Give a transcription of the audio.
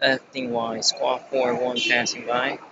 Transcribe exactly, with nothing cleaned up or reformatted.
F D N Y, squad four one passing by.